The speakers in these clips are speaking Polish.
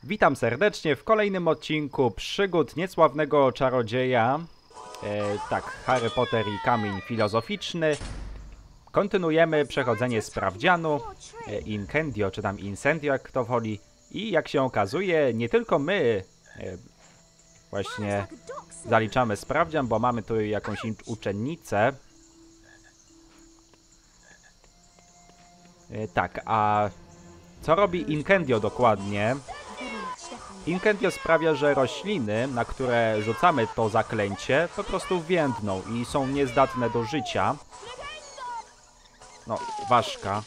Witam serdecznie w kolejnym odcinku przygód niesławnego czarodzieja. Tak, Harry Potter i kamień filozoficzny. Kontynuujemy przechodzenie sprawdzianu Incendio, czy tam Incendio, jak kto woli. I jak się okazuje, nie tylko my właśnie zaliczamy sprawdzian, bo mamy tu jakąś uczennicę. Tak, a co robi Incendio dokładnie? Incendio sprawia, że rośliny, na które rzucamy to zaklęcie, po prostu więdną i są niezdatne do życia. No, ważka.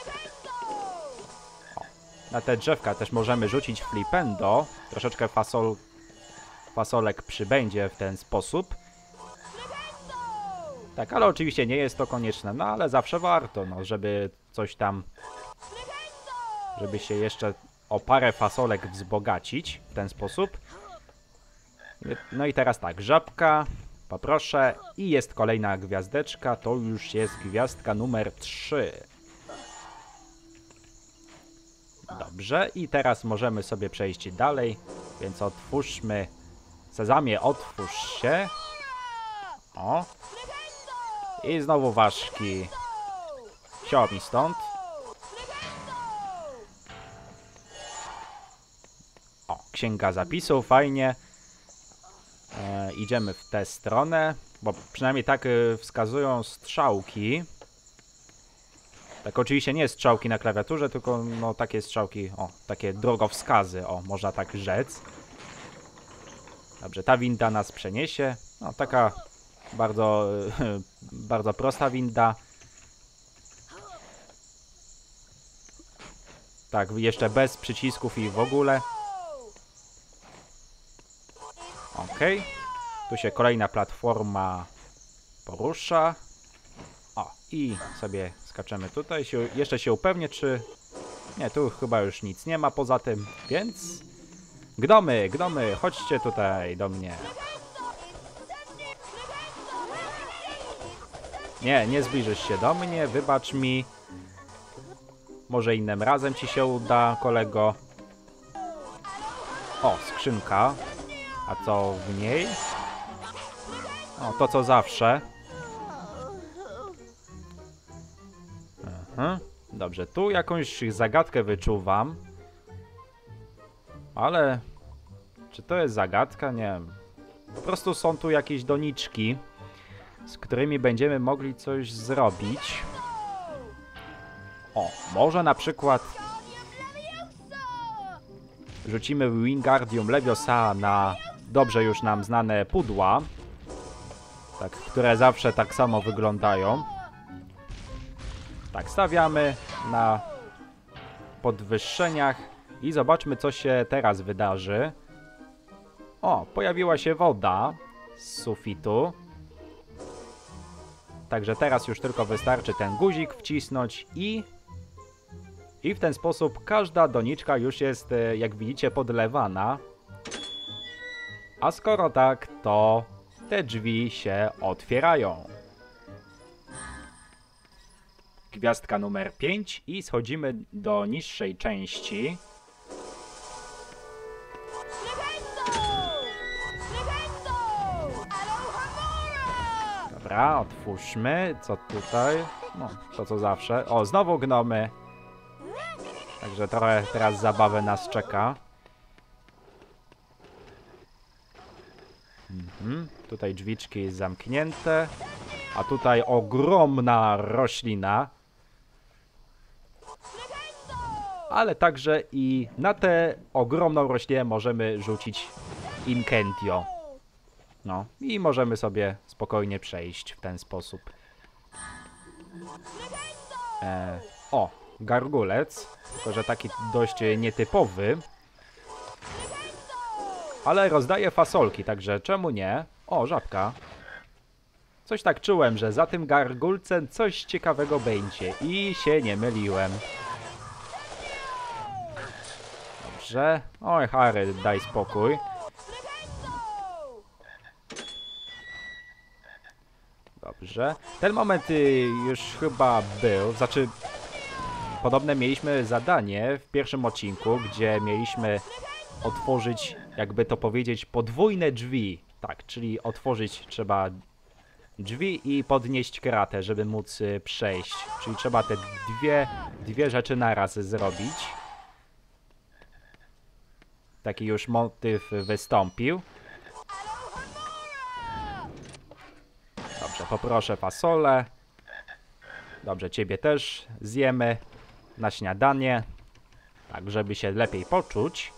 O, na te drzewka też możemy rzucić flipendo. Troszeczkę fasolek przybędzie w ten sposób. Tak, ale oczywiście nie jest to konieczne, no ale zawsze warto, no, żeby coś tam... Żeby się jeszcze o parę fasolek wzbogacić w ten sposób. No i teraz tak, żabka, poproszę. I jest kolejna gwiazdeczka, to już jest gwiazdka numer 3. Dobrze, i teraz możemy sobie przejść dalej, więc otwórzmy. Sezamie, otwórz się. O. I znowu ważki. Sio mi stąd. O, księga zapisów, fajnie. Idziemy w tę stronę, bo przynajmniej tak wskazują strzałki. Tak oczywiście nie strzałki na klawiaturze, tylko no takie strzałki, o, takie drogowskazy, o, można tak rzec. Dobrze, ta winda nas przeniesie. No, taka bardzo, bardzo prosta winda. Tak, jeszcze bez przycisków i w ogóle. Okej. Tu się kolejna platforma porusza. O, i sobie skaczemy tutaj. Jeszcze się upewnię, czy... Nie, tu chyba już nic nie ma poza tym, więc... Gnomy, chodźcie tutaj do mnie. Nie, nie zbliżysz się do mnie, wybacz mi. Może innym razem ci się uda, kolego. O, skrzynka. A co w niej? O, to co zawsze. Dobrze, tu jakąś zagadkę wyczuwam. Ale... Czy to jest zagadka? Nie wiem. Po prostu są tu jakieś doniczki, z którymi będziemy mogli coś zrobić. O, może na przykład... Rzucimy Wingardium Leviosa na dobrze już nam znane pudła. Tak, które zawsze tak samo wyglądają. Tak, stawiamy na podwyższeniach i zobaczmy, co się teraz wydarzy. O, pojawiła się woda z sufitu. Także teraz już tylko wystarczy ten guzik wcisnąć i w ten sposób każda doniczka już jest, jak widzicie, podlewana. A skoro tak, to te drzwi się otwierają. Gwiazdka numer 5 i schodzimy do niższej części. Dobra, otwórzmy. Co tutaj? No, to co zawsze. O, znowu gnomy. Także trochę teraz zabawy nas czeka. Tutaj drzwiczki zamknięte. A tutaj ogromna roślina. Ale także i na tę ogromną roślinę możemy rzucić Incendio. No i możemy sobie spokojnie przejść w ten sposób. O, gargulec. Tylko że taki dość nietypowy. Ale rozdaje fasolki, także czemu nie? O, żabka. Coś tak czułem, że za tym gargulcem coś ciekawego będzie. I się nie myliłem. Dobrze. Oj, Harry, daj spokój. Dobrze. Ten moment już chyba był. Znaczy, podobne mieliśmy zadanie w pierwszym odcinku, gdzie mieliśmy otworzyć, jakby to powiedzieć, podwójne drzwi. Tak, czyli otworzyć trzeba drzwi i podnieść kratę, żeby móc przejść. Czyli trzeba te dwie rzeczy naraz zrobić. Taki już motyw wystąpił. Dobrze, poproszę fasolę. Dobrze, ciebie też zjemy na śniadanie. Tak, żeby się lepiej poczuć.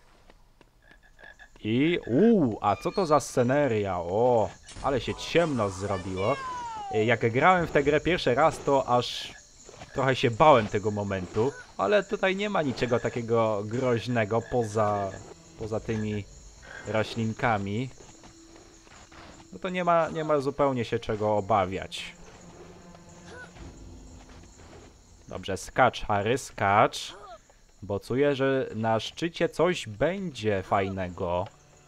I a co to za sceneria? O, ale się ciemno zrobiło. Jak grałem w tę grę pierwszy raz, to aż trochę się bałem tego momentu. Ale tutaj nie ma niczego takiego groźnego poza tymi roślinkami. No to nie ma zupełnie się czego obawiać. Dobrze, skacz, Harry, skacz. Bo czuję, że na szczycie coś będzie fajnego.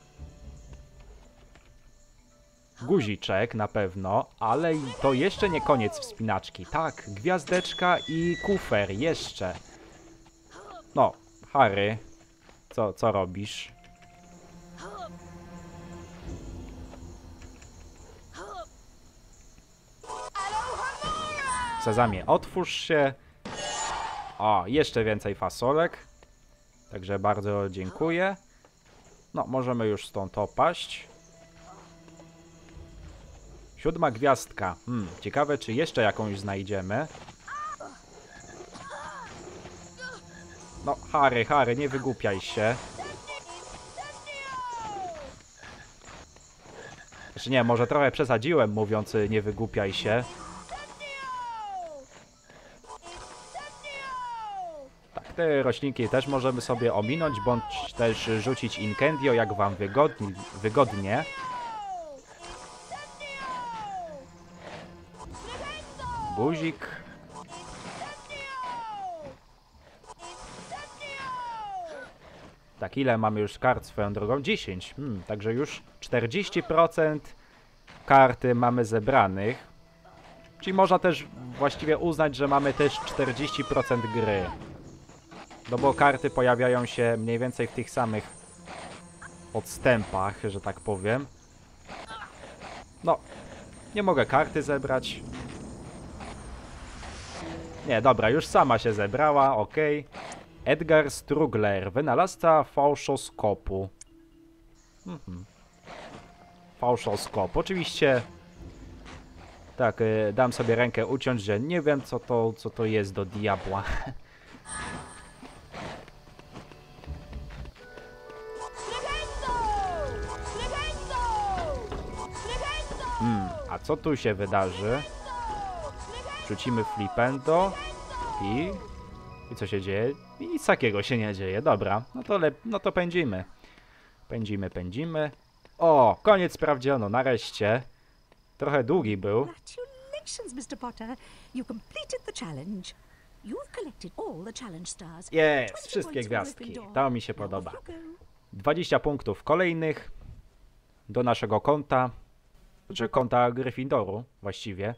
Guziczek na pewno, ale to jeszcze nie koniec wspinaczki. Tak, gwiazdeczka i kufer jeszcze. No, Harry, co robisz? Sezamie, otwórz się. O, jeszcze więcej fasolek. Także bardzo dziękuję. No, możemy już stąd opaść. 7. gwiazdka. Ciekawe, czy jeszcze jakąś znajdziemy. No, Harry, nie wygłupiaj się. Znaczy nie, może trochę przesadziłem, mówiąc nie wygłupiaj się. Tak, te roślinki też możemy sobie ominąć, bądź też rzucić incendio, jak wam wygodnie. Guzik. Tak, ile mamy już kart swoją drogą? 10. Także już 40% karty mamy zebranych. Czyli można też właściwie uznać, że mamy też 40% gry. No bo karty pojawiają się mniej więcej w tych samych odstępach, że tak powiem. No, nie mogę karty zebrać. Nie, dobra, już sama się zebrała, ok. Edgar Strugler, wynalazca fałszoskopu. Fałszoskop, oczywiście. Tak, dam sobie rękę uciąć, że nie wiem co to jest do diabła. A co tu się wydarzy? Rzucimy flipendo i co się dzieje? I nic takiego się nie dzieje. Dobra, no to pędzimy. Pędzimy. O, koniec sprawdziono, nareszcie. Trochę długi był. Congratulations, Mr. Potter. You completed the challenge. You've collected all the challenge stars. Jest, wszystkie gwiazdki. To mi się podoba. 20 punktów kolejnych do naszego konta. Czy konta Gryffindoru właściwie.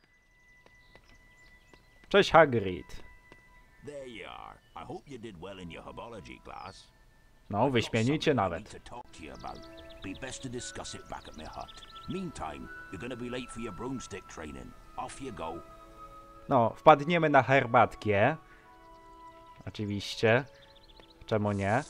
Cześć Hagrid. There you are. I hope you did well in your herbology class. No, wyśmienicie nawet. Be best to discuss it back at my hut. Meantime, you're gonna be late for your broomstick training. Off you go. No, wpadniemy na herbatkę. Oczywiście. Czemu nie?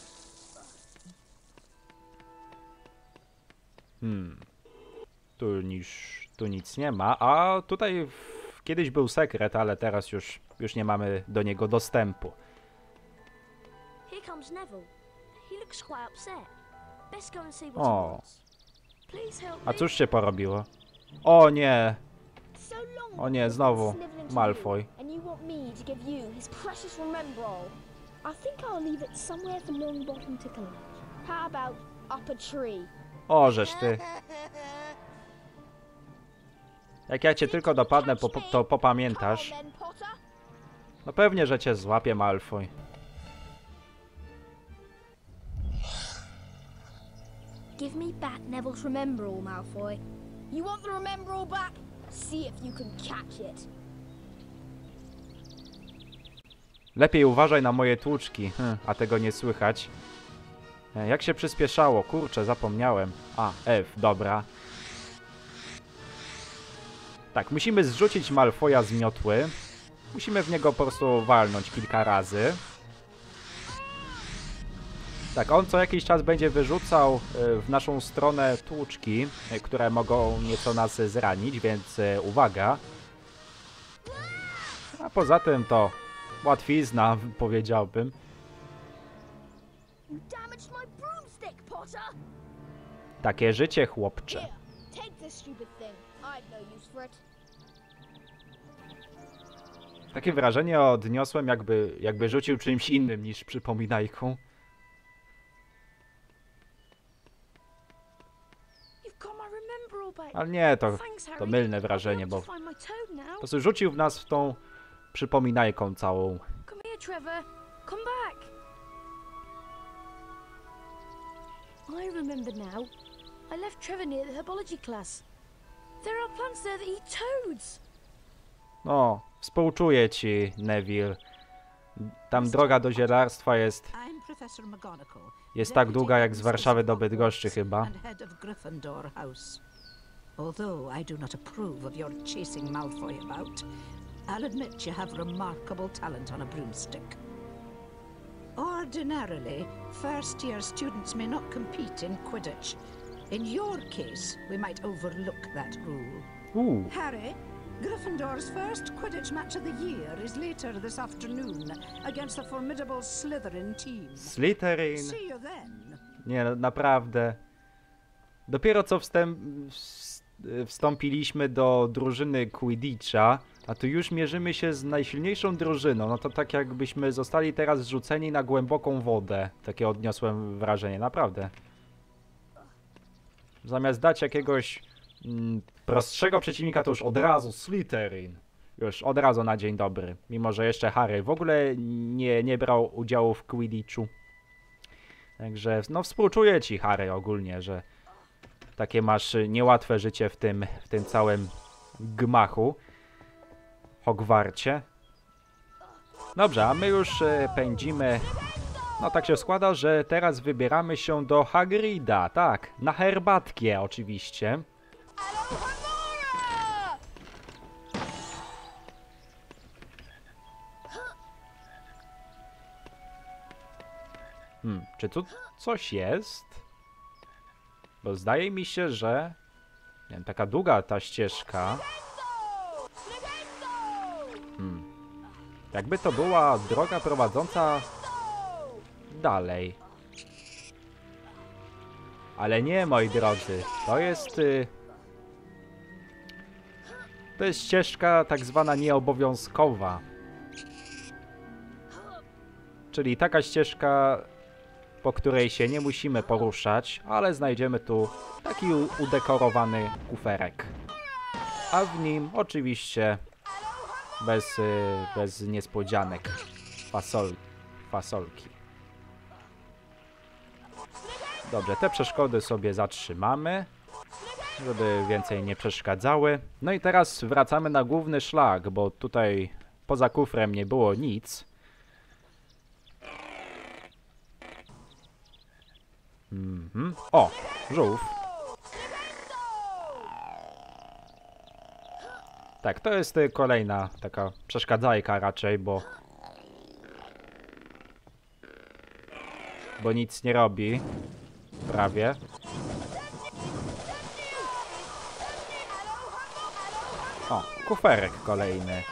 Tu nic nie ma. A tutaj kiedyś był sekret, ale teraz już nie mamy do niego dostępu. Here comes Neville. He looks quite upset. Best go and see what he O, wants. Please help a me. cóż się porobiło? O nie! So long O nie, I've znowu been snivelling to Malfoy. you, and you want me to give you his precious Remembrall. I think I'll leave it somewhere for Longbottom to collect. How about up a tree? Ożeż ty. Jak ja cię tylko dopadnę, to popamiętasz. Come on then, Potter. No pewnie, że cię złapie Malfoy. Give me back Neville's Remembrall, Malfoy. You want the Remembrall back? See if you can catch it. Lepiej uważaj na moje tłuczki, a tego nie słychać. Jak się przyspieszało? Kurczę, zapomniałem. A, F, dobra. Tak, musimy zrzucić Malfoja z miotły. Musimy w niego po prostu walnąć kilka razy. Tak, on co jakiś czas będzie wyrzucał w naszą stronę tłuczki, które mogą nieco nas zranić, więc uwaga. A poza tym to łatwizna, powiedziałbym. You damaged my broomstick, Potter! Takie życie, chłopcze. Here, take this stupid thing. I've no use for it. Takie wrażenie odniosłem, jakby rzucił czymś innym niż przypominajką. You've got my remembrall back. Ale nie, Thanks, to Harry. mylne I'll be wrażenie, able bo to find my toad now. po prostu rzucił w nas w tą przypominajką całą. Come here, Trevor. Come back. I remember now. I left Trevor near the herbology class. There are plants there that eat toads. No, współczuję ci, Neville. Tam droga do zielarstwa jest I'm Professor McGonagall. tak długa jak z Warszawy do Bydgoszczy chyba. And head of Gryffindor House. Although I do not approve of your chasing Malfoy about, I'll admit you have remarkable talent on a broomstick. Ordinarily, first-year students may not compete in Quidditch. In your case, we might overlook that rule. Harry, Gryffindor's first Quidditch match of the year is later this afternoon against the formidable Slytherin team. Slytherin. See you then. Nie, no, naprawdę. Dopiero co wstąpiliśmy do drużyny Quidditcha, a tu już mierzymy się z najsilniejszą drużyną. No to tak jakbyśmy zostali teraz zrzuceni na głęboką wodę. Takie odniosłem wrażenie, naprawdę. Zamiast dać jakiegoś prostszego przeciwnika, to już od razu Slytherin. Już od razu na dzień dobry. Mimo że jeszcze Harry w ogóle nie brał udziału w Quidditchu. Także no współczuję ci, Harry, ogólnie, że takie masz niełatwe życie w tym całym gmachu. Hogwarcie. Dobrze, a my już pędzimy. No tak się składa, że teraz wybieramy się do Hagrida, tak, na herbatkę oczywiście. Czy tu coś jest? Bo zdaje mi się, że... Nie wiem, taka długa ta ścieżka. Jakby to była droga prowadząca dalej. Ale nie, moi drodzy. To jest ścieżka tak zwana nieobowiązkowa. Czyli taka ścieżka, po której się nie musimy poruszać, ale znajdziemy tu taki udekorowany kuferek. A w nim oczywiście bez niespodzianek fasolki. Dobrze, te przeszkody sobie zatrzymamy, żeby więcej nie przeszkadzały. No i teraz wracamy na główny szlak, bo tutaj poza kufrem nie było nic. O, żółw. Tak, to jest kolejna taka przeszkadzajka raczej, bo nic nie robi. Prawie. O, kuferek kolejny.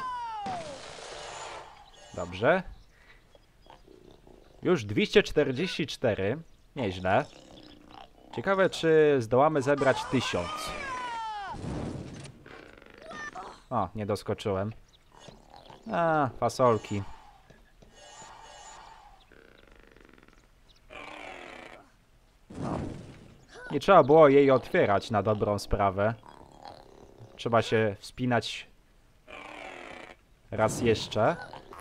Dobrze. Już 244. Nieźle. Ciekawe, czy zdołamy zebrać 1000. O, nie doskoczyłem. A, fasolki. No. Nie trzeba było jej otwierać na dobrą sprawę. Trzeba się wspinać raz jeszcze.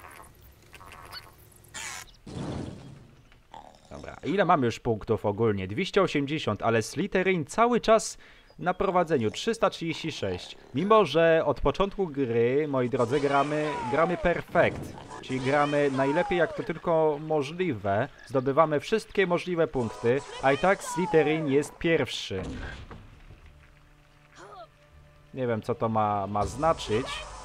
Dobra, ile mamy już punktów ogólnie? 280, ale Slytherin cały czas na prowadzeniu. 336. Mimo że od początku gry, moi drodzy, gramy perfekt. Czyli gramy najlepiej jak to tylko możliwe. Zdobywamy wszystkie możliwe punkty, a i tak Slytherin jest pierwszy. Nie wiem, co to ma znaczyć.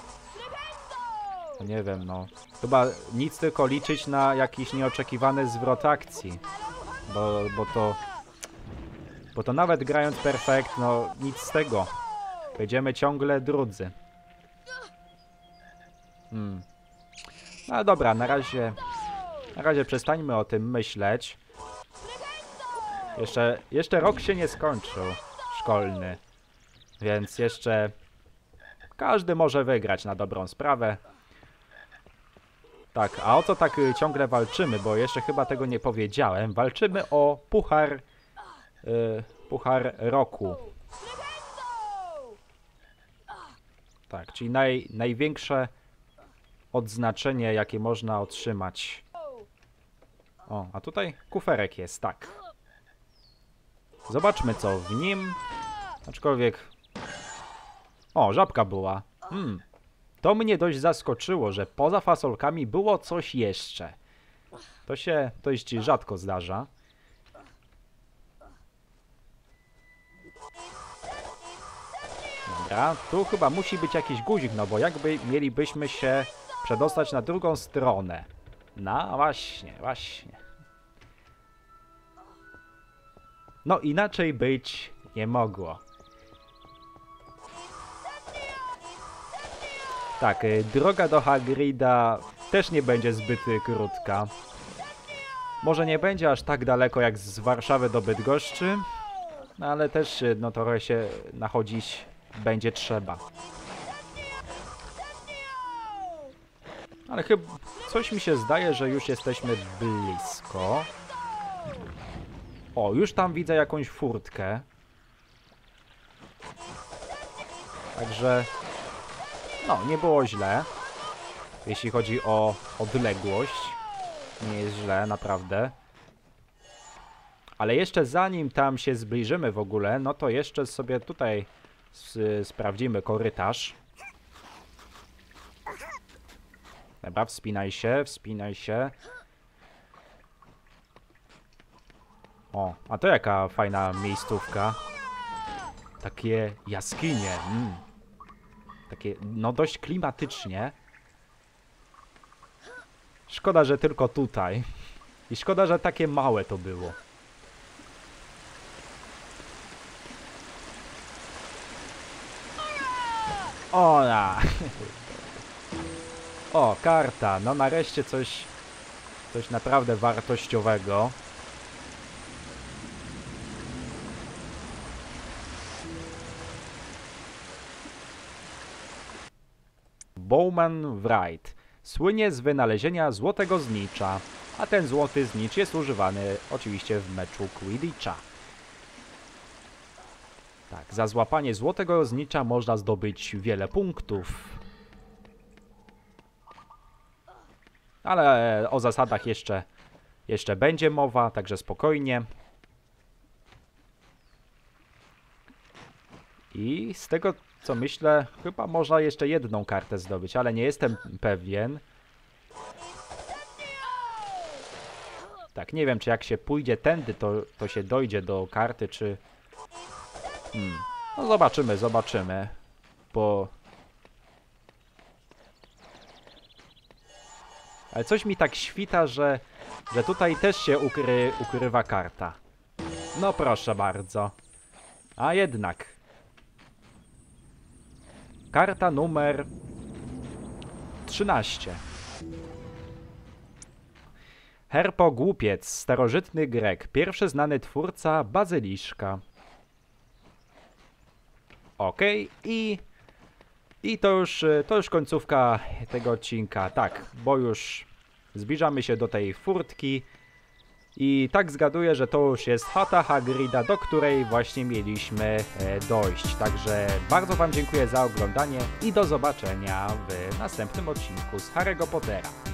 Nie wiem, no. Chyba nic, tylko liczyć na jakiś nieoczekiwany zwrot akcji. Bo to nawet grając perfekt, no nic z tego. Będziemy ciągle drudzy. No dobra, na razie przestańmy o tym myśleć. Jeszcze rok się nie skończył szkolny. Więc jeszcze każdy może wygrać na dobrą sprawę. Tak, a o co tak ciągle walczymy, bo jeszcze chyba tego nie powiedziałem. Walczymy o puchar roku. Tak, czyli największe odznaczenie, jakie można otrzymać. O, a tutaj kuferek jest, tak. Zobaczmy, co w nim. Aczkolwiek... O, żabka była. To mnie dość zaskoczyło, że poza fasolkami było coś jeszcze. To się dość rzadko zdarza. Dobra, tu chyba musi być jakiś guzik, no bo jakby mielibyśmy się przedostać na drugą stronę. No właśnie. No inaczej być nie mogło. Tak, droga do Hagrida też nie będzie zbyt krótka. Może nie będzie aż tak daleko jak z Warszawy do Bydgoszczy, no ale też no trochę się nachodzić będzie trzeba. Ale chyba coś mi się zdaje, że już jesteśmy blisko. O, już tam widzę jakąś furtkę. Także... No, nie było źle. Jeśli chodzi o odległość. Nie jest źle, naprawdę. Ale jeszcze zanim tam się zbliżymy w ogóle, no to jeszcze sobie tutaj sprawdzimy korytarz. Dobra, wspinaj się. O, a to jaka fajna miejscówka. Takie jaskinie. Takie, no dość klimatycznie. Szkoda, że tylko tutaj. I szkoda, że takie małe to było. Ola! O, karta. No nareszcie coś naprawdę wartościowego. Bowman Wright słynie z wynalezienia złotego znicza, a ten złoty znicz jest używany oczywiście w meczu Quidditcha. Tak, za złapanie złotego znicza można zdobyć wiele punktów. Ale o zasadach jeszcze będzie mowa, także spokojnie. I z tego co myślę, chyba można jeszcze jedną kartę zdobyć, ale nie jestem pewien. Tak, nie wiem, czy jak się pójdzie tędy, to się dojdzie do karty, czy... No zobaczymy, bo... Ale coś mi tak świta, że tutaj też się ukrywa karta. No proszę bardzo. A jednak... Karta numer 13. Herpo Głupiec, starożytny Grek, pierwszy znany twórca bazyliszka. Okej, i to już końcówka tego odcinka. Tak, bo już zbliżamy się do tej furtki. I tak zgaduję, że to już jest chata Hagrida, do której właśnie mieliśmy dojść. Także bardzo wam dziękuję za oglądanie i do zobaczenia w następnym odcinku z Harry'ego Pottera.